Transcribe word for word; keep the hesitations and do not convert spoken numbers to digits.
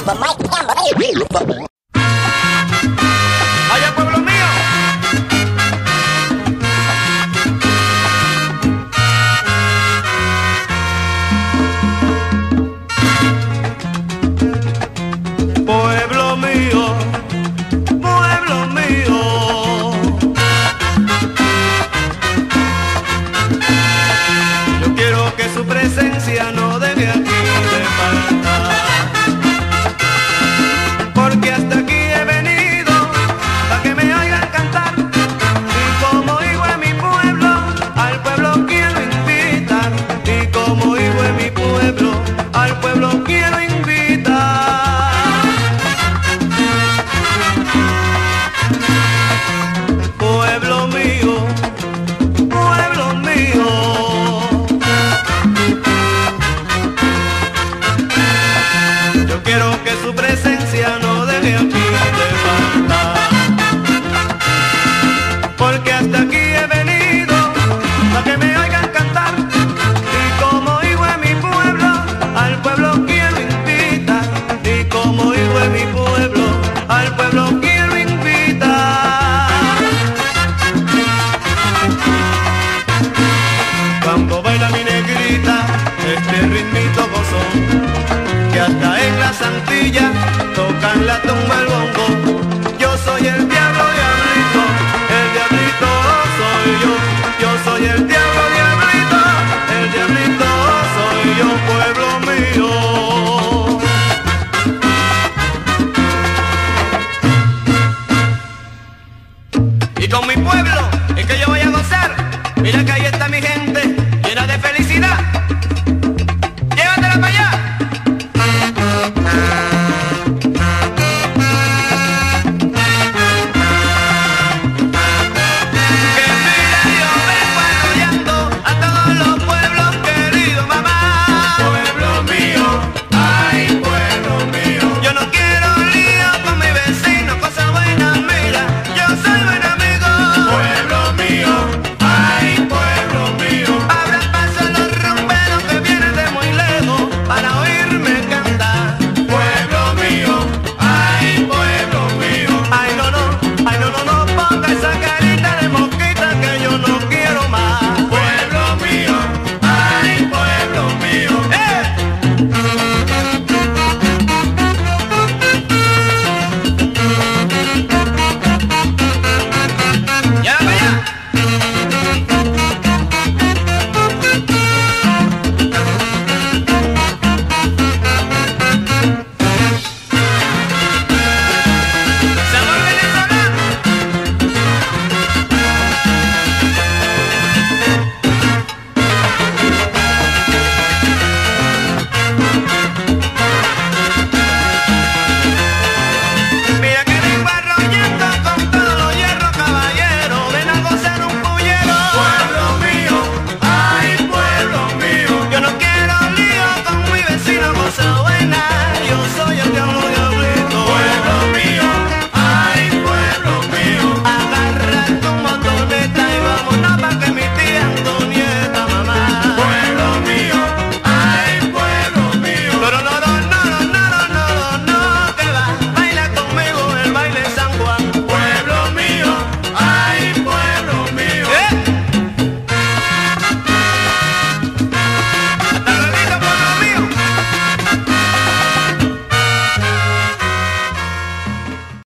Vaya pueblo mío. Pueblo mío, pueblo mío. Yo quiero que su presencia no deje aquí de faltar, porque hasta aquí he venido para que me oigan cantar. Y como hijo de mi pueblo, al pueblo quiero invitar. Y como hijo de mi pueblo, al pueblo quiero invitar. Pueblo mío, pueblo mío. Yo quiero que su presencia no deje aquí de faltar, porque hasta aquí he venido para que me oigan cantar. Y como hijo de mi pueblo, al pueblo quiero invitar. Y como hijo de mi pueblo, al pueblo quiero invitar. Cuando baila mi negrita este ritmito gozón, que hasta en la Santilla tocan la tumba el bongo. Yo soy el diablo diablito, el diablito soy yo. Yo soy el diablo diablito, el diablito soy yo, pueblo mío.